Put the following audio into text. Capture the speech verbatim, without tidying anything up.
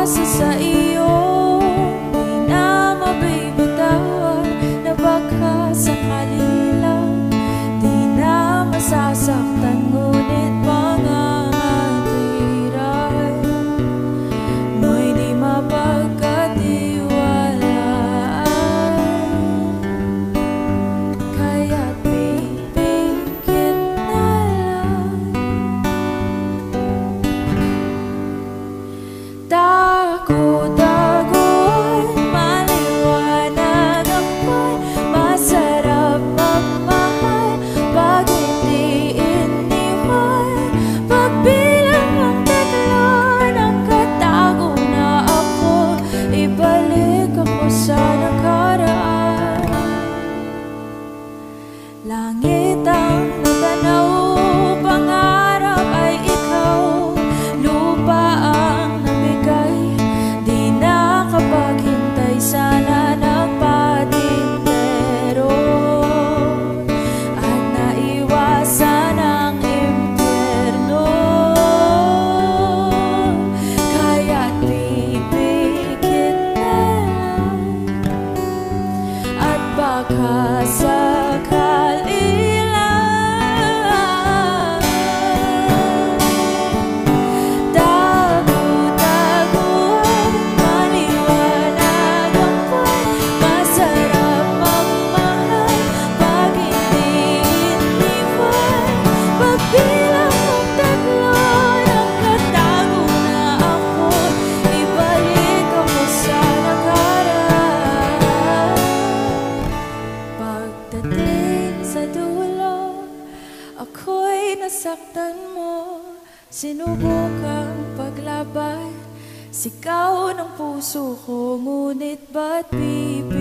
umaasa sa iyo, di na mabibitawan, na baka sakali lang di na masasaktan, ngunit pangangatwiran mo'y di mapagkatiwalaan. Kaya't pipigit na lang, dago-dago'y maliwanag ako'y masarap magmahal pag hindi iniwan. Pagbilang ang tatlo ng katago na ako, ibalik ako sa nakaraan. Langit ang natanaw, pangarap ay ikaw, lupa ang nabigay, di nakapaghintay, sana nagpatintero at naiwasan ang impyerno. Kaya't pipigit na lang, at baka sakali lang, dago-dago'y maliwanag ako'y masarap magmahal pag hindi iniwan. Pagbilang ang tatlo ng katago na ako, ibalik ako sa nakaraan. Pagdating sa dulo, ako'y nasaktan mo, sinubukang paglaban, sigaw ng puso ko, ngunit ba't pipigil